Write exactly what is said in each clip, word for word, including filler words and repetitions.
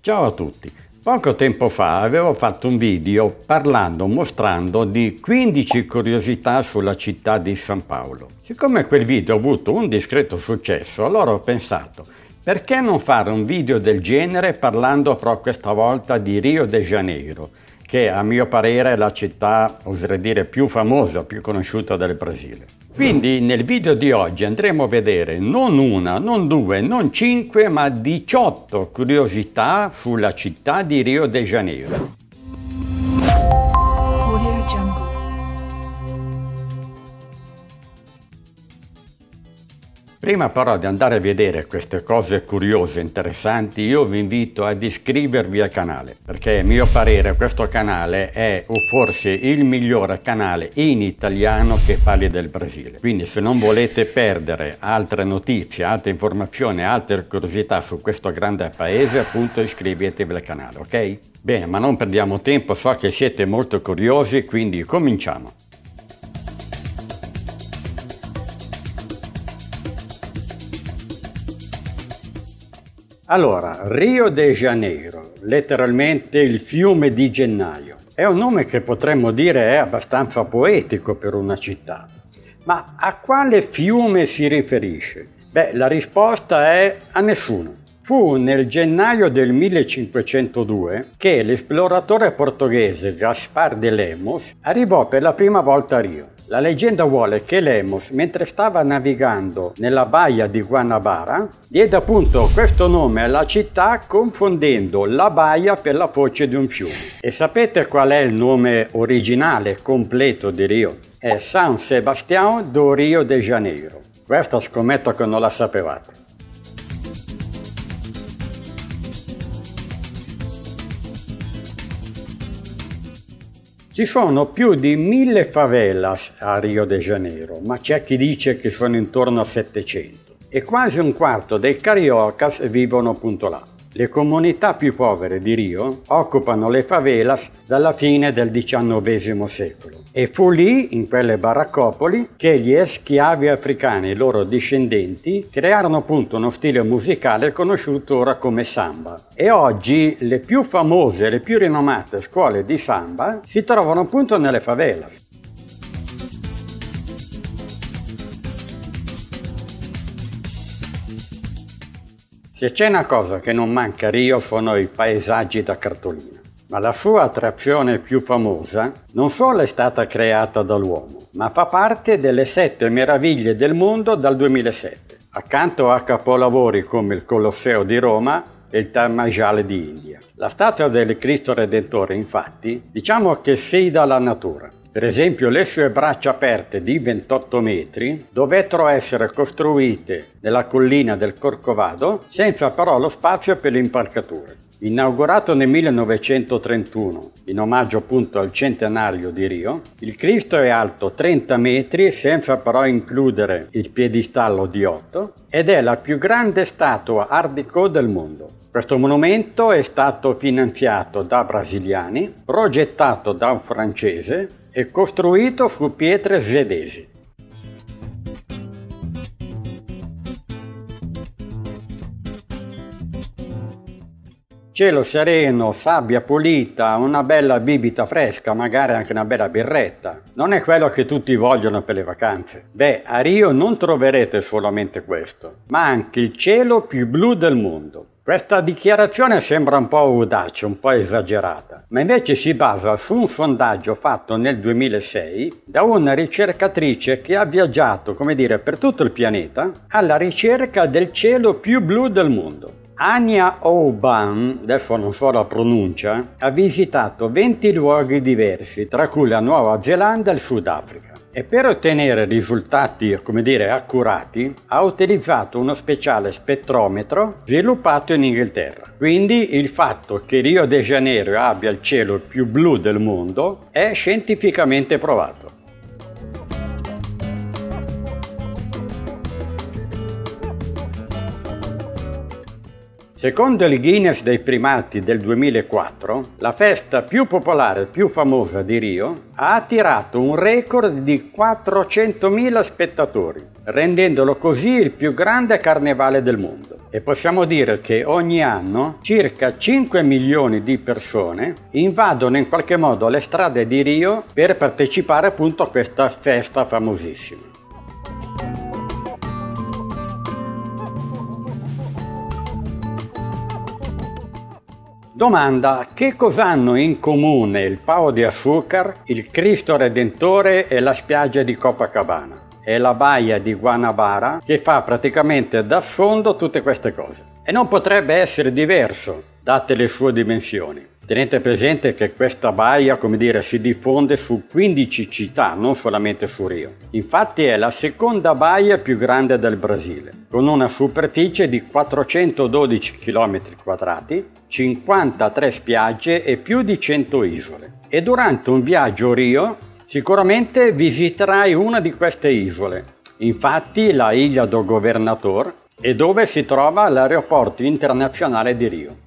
Ciao a tutti! Poco tempo fa avevo fatto un video parlando, mostrando di quindici curiosità sulla città di San Paolo. Siccome quel video ha avuto un discreto successo, allora ho pensato, perché non fare un video del genere parlando però questa volta di Rio de Janeiro, che a mio parere è la città, oserei dire, più famosa, più conosciuta del Brasile. Quindi nel video di oggi andremo a vedere non una, non due, non cinque, ma diciotto curiosità sulla città di Rio de Janeiro. Prima però di andare a vedere queste cose curiose e interessanti, io vi invito ad iscrivervi al canale, perché a mio parere questo canale è o forse il migliore canale in italiano che parli del Brasile. Quindi se non volete perdere altre notizie, altre informazioni, altre curiosità su questo grande paese, appunto iscrivetevi al canale, ok? Bene, ma non perdiamo tempo, so che siete molto curiosi, quindi cominciamo. Allora, Rio de Janeiro, letteralmente il fiume di gennaio, è un nome che potremmo dire è abbastanza poetico per una città. Ma a quale fiume si riferisce? Beh, la risposta è a nessuno. Fu nel gennaio del millecinquecentodue che l'esploratore portoghese Gaspar de Lemos arrivò per la prima volta a Rio. La leggenda vuole che Lemos, mentre stava navigando nella baia di Guanabara, diede appunto questo nome alla città confondendo la baia per la foce di un fiume. E sapete qual è il nome originale completo di Rio? È San Sebastião do Rio de Janeiro. Questa scommetto che non la sapevate. Ci sono più di mille favelas a Rio de Janeiro, ma c'è chi dice che sono intorno a settecento. E quasi un quarto dei cariocas vivono appunto là. Le comunità più povere di Rio occupano le favelas dalla fine del diciannovesimo secolo. E fu lì, in quelle baraccopoli, che gli schiavi africani e i loro discendenti crearono appunto uno stile musicale conosciuto ora come samba. E oggi le più famose, le più rinomate scuole di samba si trovano appunto nelle favelas. Se c'è una cosa che non manca a Rio sono i paesaggi da cartolina, ma la sua attrazione più famosa non solo è stata creata dall'uomo, ma fa parte delle sette meraviglie del mondo dal duemilasette, accanto a capolavori come il Colosseo di Roma e il Taj Mahal di India. La statua del Cristo Redentore, infatti, diciamo che sfida la natura. Per esempio, le sue braccia aperte di ventotto metri dovettero essere costruite nella collina del Corcovado senza però lo spazio per le impalcature. Inaugurato nel millenovecentotrentuno, in omaggio appunto al centenario di Rio, il Cristo è alto trenta metri senza però includere il piedistallo di otto ed è la più grande statua Art Deco del mondo. Questo monumento è stato finanziato da brasiliani, progettato da un francese e costruito su pietre svedesi. Cielo sereno, sabbia pulita, una bella bibita fresca, magari anche una bella birretta. Non è quello che tutti vogliono per le vacanze. Beh, a Rio non troverete solamente questo, ma anche il cielo più blu del mondo. Questa dichiarazione sembra un po' audace, un po' esagerata, ma invece si basa su un sondaggio fatto nel duemilasei da una ricercatrice che ha viaggiato, come dire, per tutto il pianeta alla ricerca del cielo più blu del mondo. Anya Oban, adesso non so la pronuncia, ha visitato venti luoghi diversi, tra cui la Nuova Zelanda e il Sudafrica. E per ottenere risultati, come dire, accurati, ha utilizzato uno speciale spettrometro sviluppato in Inghilterra. Quindi il fatto che Rio de Janeiro abbia il cielo più blu del mondo è scientificamente provato. Secondo il Guinness dei primati del duemilaquattro, la festa più popolare e più famosa di Rio ha attirato un record di quattrocentomila spettatori, rendendolo così il più grande carnevale del mondo. e possiamo dire che ogni anno circa cinque milioni di persone invadono in qualche modo le strade di Rio per partecipare appunto a questa festa famosissima. Domanda: che cosa hanno in comune il Pão de Açúcar, il Cristo Redentore e la spiaggia di Copacabana? È la baia di Guanabara che fa praticamente da sfondo tutte queste cose. E non potrebbe essere diverso, date le sue dimensioni. Tenete presente che questa baia, come dire, si diffonde su quindici città, non solamente su Rio. Infatti è la seconda baia più grande del Brasile, con una superficie di quattrocentododici chilometri quadrati, cinquantatré spiagge e più di cento isole. E durante un viaggio a Rio sicuramente visiterai una di queste isole. Infatti la Ilha do Governador è dove si trova l'aeroporto internazionale di Rio.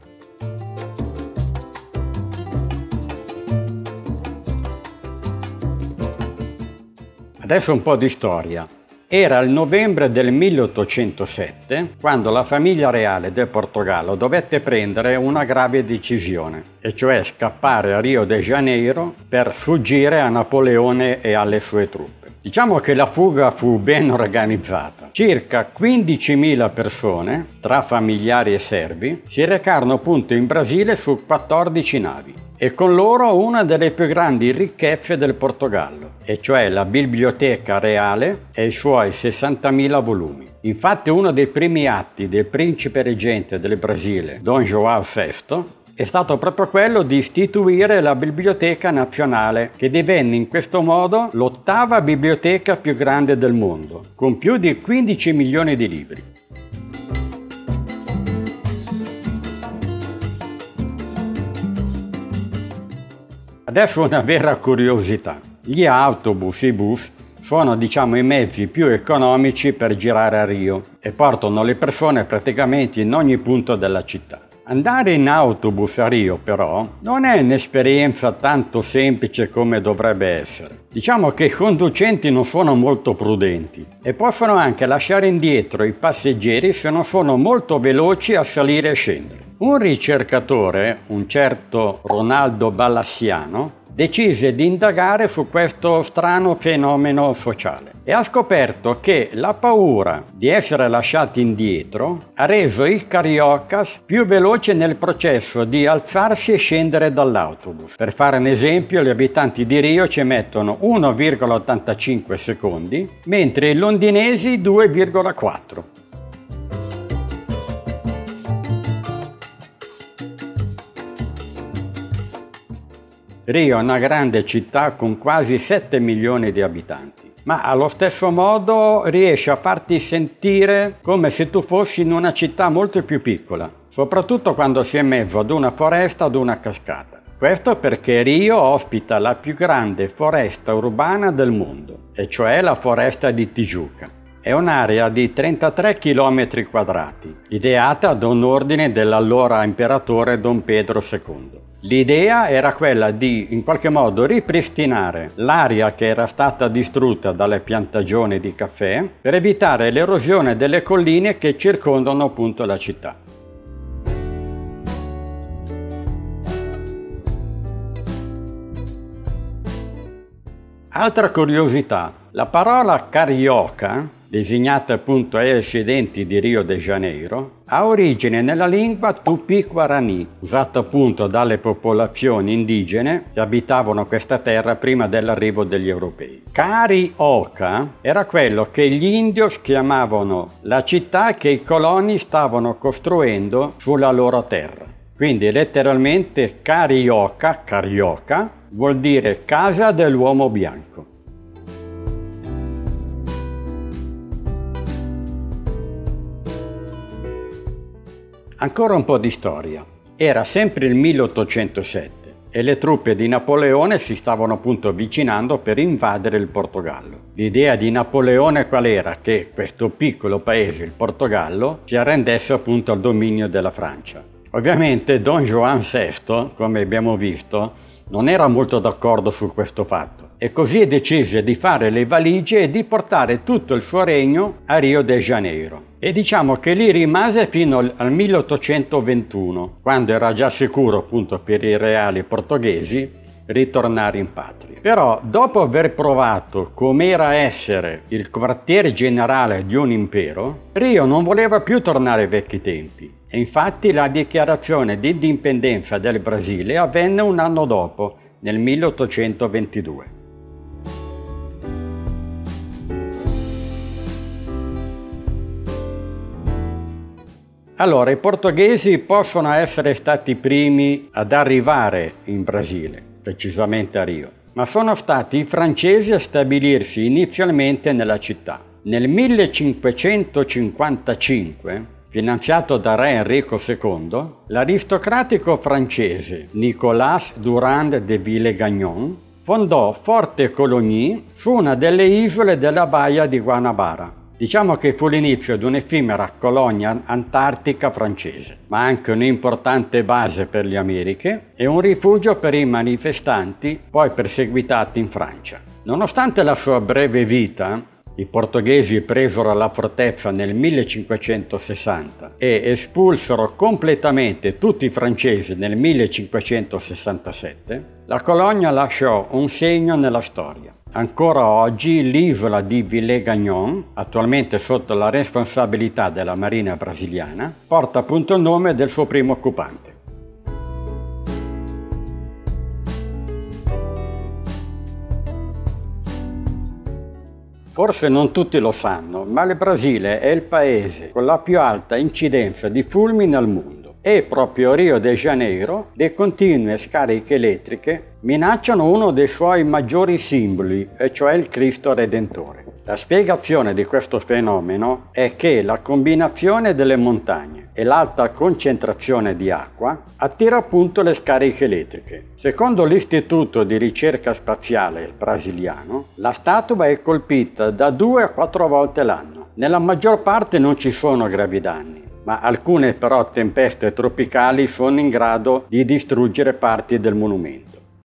Adesso un po' di storia. Era il novembre del milleottocentosette quando la famiglia reale del Portogallo dovette prendere una grave decisione, e cioè scappare a Rio de Janeiro per fuggire a Napoleone e alle sue truppe. Diciamo che la fuga fu ben organizzata. Circa quindicimila persone, tra familiari e servi, si recarono appunto in Brasile su quattordici navi e con loro una delle più grandi ricchezze del Portogallo, e cioè la Biblioteca Reale e i suoi sessantamila volumi. Infatti uno dei primi atti del principe reggente del Brasile, Dom João sesto, è stato proprio quello di istituire la Biblioteca Nazionale, che divenne in questo modo l'ottava biblioteca più grande del mondo, con più di quindici milioni di libri. Adesso una vera curiosità. Gli autobus, i bus, sono diciamo i mezzi più economici per girare a Rio e portano le persone praticamente in ogni punto della città. Andare in autobus a Rio però non è un'esperienza tanto semplice come dovrebbe essere. Diciamo che i conducenti non sono molto prudenti e possono anche lasciare indietro i passeggeri se non sono molto veloci a salire e scendere. Un ricercatore, un certo Ronaldo Balassiano, decise di indagare su questo strano fenomeno sociale e ha scoperto che la paura di essere lasciati indietro ha reso i cariocas più veloci nel processo di alzarsi e scendere dall'autobus. Per fare un esempio, gli abitanti di Rio ci mettono uno virgola ottantacinque secondi, mentre i londinesi due virgola quattro. Rio è una grande città con quasi sette milioni di abitanti, ma allo stesso modo riesce a farti sentire come se tu fossi in una città molto più piccola, soprattutto quando sei in mezzo ad una foresta o ad una cascata. Questo perché Rio ospita la più grande foresta urbana del mondo, e cioè la foresta di Tijuca. È un'area di trentatré chilometri quadrati, ideata ad un ordine dell'allora imperatore Don Pedro secondo. L'idea era quella di, in qualche modo, ripristinare l'area che era stata distrutta dalle piantagioni di caffè per evitare l'erosione delle colline che circondano appunto la città. Altra curiosità, la parola carioca, designata appunto ai residenti di Rio de Janeiro, ha origine nella lingua Tupi-Guarani, usata appunto dalle popolazioni indigene che abitavano questa terra prima dell'arrivo degli europei. Carioca era quello che gli indios chiamavano la città che i coloni stavano costruendo sulla loro terra. Quindi letteralmente Carioca, Carioca, vuol dire casa dell'uomo bianco. Ancora un po' di storia. Era sempre il milleottocentosette e le truppe di Napoleone si stavano appunto avvicinando per invadere il Portogallo. L'idea di Napoleone qual era? Che questo piccolo paese, il Portogallo, si arrendesse appunto al dominio della Francia. Ovviamente Don João sesto, come abbiamo visto, non era molto d'accordo su questo fatto e così decise di fare le valigie e di portare tutto il suo regno a Rio de Janeiro. E diciamo che lì rimase fino al milleottocentoventuno, quando era già sicuro, appunto per i reali portoghesi, ritornare in patria. Però dopo aver provato com'era essere il quartiere generale di un impero, Rio non voleva più tornare ai vecchi tempi e infatti la dichiarazione di indipendenza del Brasile avvenne un anno dopo, nel milleottocentoventidue. Allora, i portoghesi possono essere stati i primi ad arrivare in Brasile, precisamente a Rio, ma sono stati i francesi a stabilirsi inizialmente nella città. Nel millecinquecentocinquantacinque, finanziato da re Enrico secondo, l'aristocratico francese Nicolas Durand de Villegagnon fondò Forte Cologny su una delle isole della baia di Guanabara. Diciamo che fu l'inizio di un'effimera colonia antartica francese, ma anche un'importante base per le Americhe e un rifugio per i manifestanti poi perseguitati in Francia. Nonostante la sua breve vita, i portoghesi presero la fortezza nel millecinquecentosessanta e espulsero completamente tutti i francesi nel millecinquecentosessantasette, la colonia lasciò un segno nella storia. Ancora oggi l'isola di Villegagnon, attualmente sotto la responsabilità della Marina brasiliana, porta appunto il nome del suo primo occupante. Forse non tutti lo sanno, ma il Brasile è il paese con la più alta incidenza di fulmini al mondo. E proprio Rio de Janeiro, le continue scariche elettriche minacciano uno dei suoi maggiori simboli, e cioè il Cristo Redentore. La spiegazione di questo fenomeno è che la combinazione delle montagne e l'alta concentrazione di acqua attira appunto le scariche elettriche. Secondo l'Istituto di Ricerca Spaziale brasiliano, la statua è colpita da due a quattro volte l'anno. Nella maggior parte non ci sono gravi danni, ma alcune però tempeste tropicali sono in grado di distruggere parti del monumento.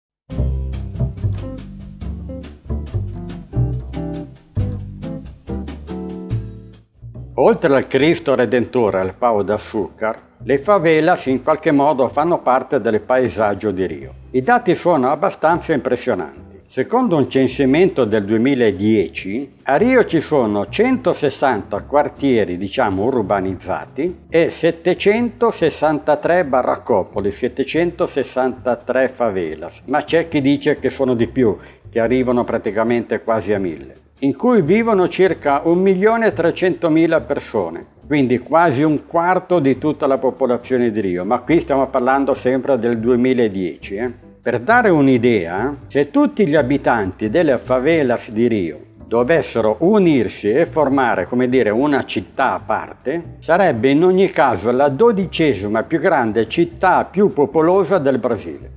Oltre al Cristo Redentore e al Pão de Açúcar, le favelas in qualche modo fanno parte del paesaggio di Rio. I dati sono abbastanza impressionanti. Secondo un censimento del duemiladieci, a Rio ci sono centosessanta quartieri, diciamo, urbanizzati e settecentosessantatré baraccopoli, settecentosessantatré favelas, ma c'è chi dice che sono di più, che arrivano praticamente quasi a mille, in cui vivono circa un milione e trecentomila persone, quindi quasi un quarto di tutta la popolazione di Rio, ma qui stiamo parlando sempre del duemiladieci. Eh? Per dare un'idea, se tutti gli abitanti delle favelas di Rio dovessero unirsi e formare, come dire, una città a parte, sarebbe in ogni caso la dodicesima più grande città più popolosa del Brasile.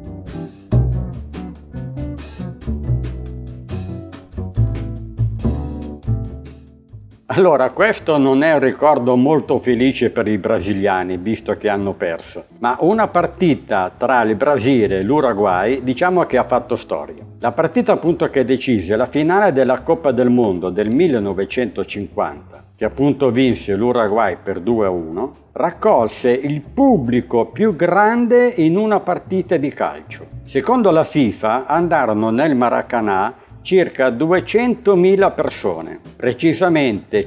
Allora, questo non è un ricordo molto felice per i brasiliani, visto che hanno perso, ma una partita tra il Brasile e l'Uruguay diciamo che ha fatto storia. La partita appunto che decise la finale della Coppa del Mondo del millenovecentocinquanta, che appunto vinse l'Uruguay per due a uno, raccolse il pubblico più grande in una partita di calcio. Secondo la FIFA andarono nel Maracanã circa duecentomila persone, precisamente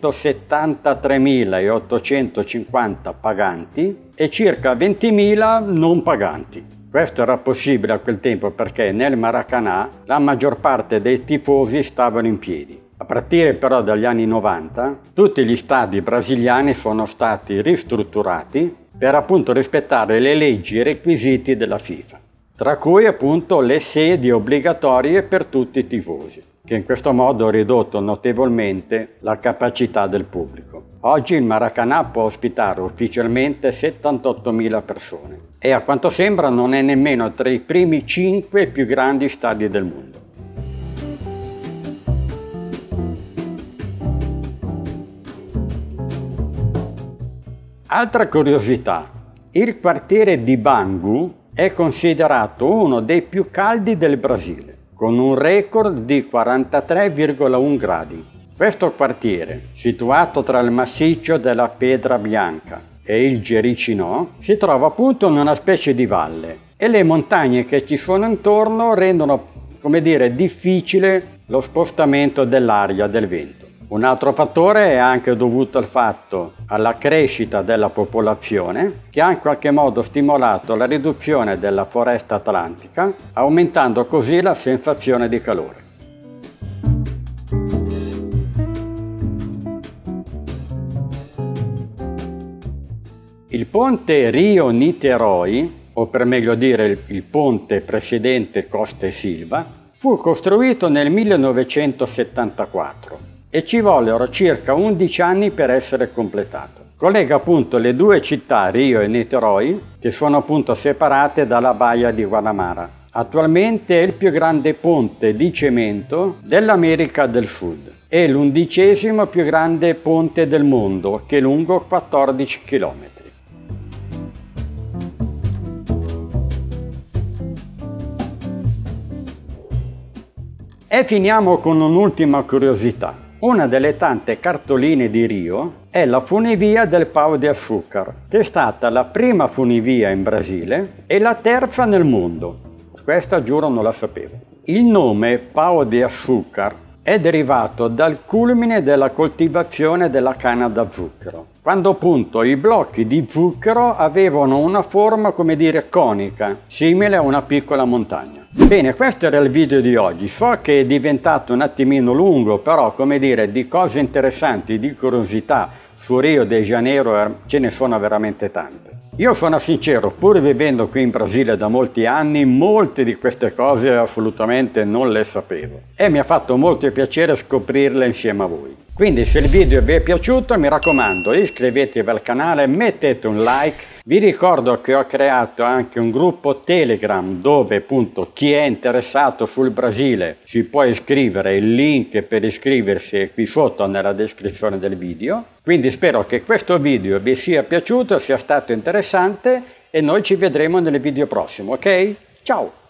centosettantatremilaottocentocinquanta paganti e circa ventimila non paganti. Questo era possibile a quel tempo perché nel Maracanã la maggior parte dei tifosi stavano in piedi. A partire però dagli anni novanta, tutti gli stadi brasiliani sono stati ristrutturati per appunto rispettare le leggi e i requisiti della FIFA, tra cui appunto le sedi obbligatorie per tutti i tifosi, che in questo modo ha ridotto notevolmente la capacità del pubblico. Oggi il Maracanã può ospitare ufficialmente settantottomila persone e a quanto sembra non è nemmeno tra i primi cinque più grandi stadi del mondo. Altra curiosità, il quartiere di Bangu è considerato uno dei più caldi del Brasile. con un record di quarantatré virgola uno gradi. Questo quartiere, situato tra il massiccio della Pedra Bianca e il Gericinò, si trova appunto in una specie di valle e le montagne che ci sono intorno rendono, come dire, difficile lo spostamento dell'aria, del vento. Un altro fattore è anche dovuto al fatto alla crescita della popolazione, che ha in qualche modo stimolato la riduzione della foresta atlantica, aumentando così la sensazione di calore. Il ponte Rio-Niteroi, o per meglio dire il, il ponte precedente Costa e Silva, fu costruito nel millenovecentosettantaquattro e ci vollero circa undici anni per essere completato. Collega appunto le due città, Rio e Niteroi, che sono appunto separate dalla baia di Guanamara. Attualmente è il più grande ponte di cemento dell'America del Sud e l'undicesimo più grande ponte del mondo, che è lungo quattordici chilometri. E finiamo con un'ultima curiosità. Una delle tante cartoline di Rio è la funivia del Pão de Açúcar, che è stata la prima funivia in Brasile e la terza nel mondo. Questa giuro non la sapevo. Il nome Pão de Açúcar è derivato dal culmine della coltivazione della canna da zucchero, quando appunto i blocchi di zucchero avevano una forma, come dire, conica, simile a una piccola montagna. Bene, questo era il video di oggi. So che è diventato un attimino lungo, però, come dire, di cose interessanti, di curiosità su Rio de Janeiro ce ne sono veramente tante. Io sono sincero, pur vivendo qui in Brasile da molti anni, molte di queste cose assolutamente non le sapevo e mi ha fatto molto piacere scoprirle insieme a voi. Quindi se il video vi è piaciuto, mi raccomando, iscrivetevi al canale, mettete un like. Vi ricordo che ho creato anche un gruppo Telegram dove appunto chi è interessato sul Brasile si può iscrivere, il link per iscriversi è qui sotto nella descrizione del video. Quindi spero che questo video vi sia piaciuto, sia stato interessante e noi ci vedremo nel video prossimo, ok? Ciao!